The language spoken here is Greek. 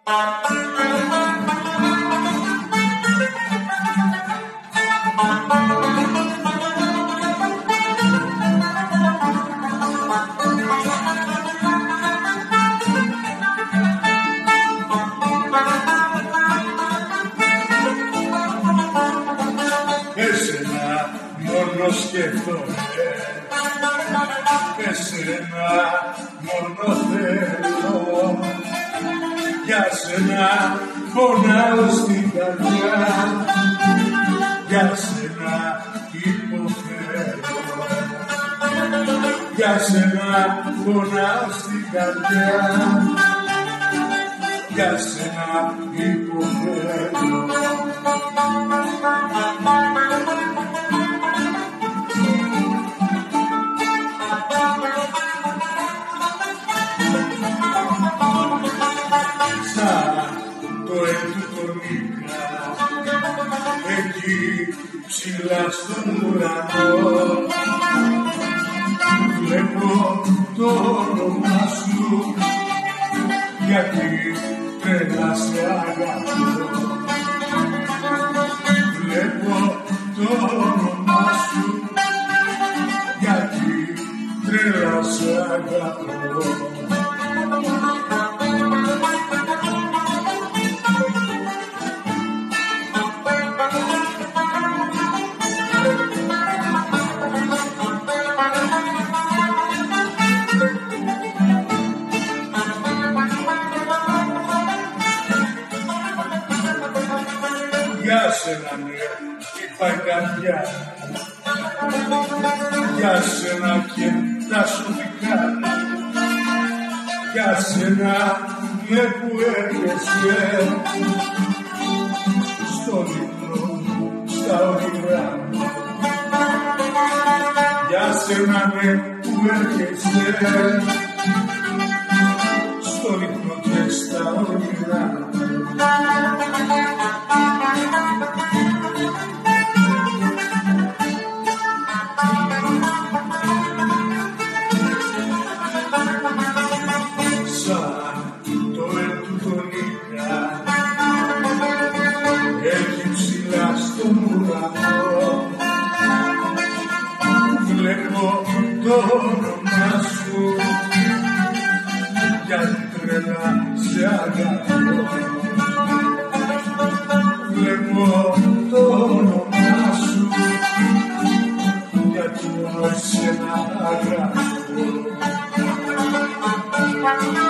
Εσένα μόνο σκέφτομαι, εσένα μόνο θέλω, για σένα πονάω στην καρδιά, για σένα υποφέρω, για σένα πονάω στην καρδιά, για σένα υποφέρω. Το εντουτονίκα εκεί ψηλά στον ουρανό βλέπω το όνομα σου γιατί τρέλα σε αγαπώ. Βλέπω το όνομα σου γιατί τρέλα σε αγαπώ. Για σένα ναι, είπα η καρδιά, για σένα και τα σωτικά, για σένα ναι που έρχεσαι στον ύπνο, στα όνειρά μου. Για σένα ναι που έρχεσαι στον ύπνο και στα όνειρά μου. Βλέπω το όνομα σου γιατί τρελά σε αγαπώ. Βλέπω το όνομα σου γιατί μόνο εσένα αγαπώ.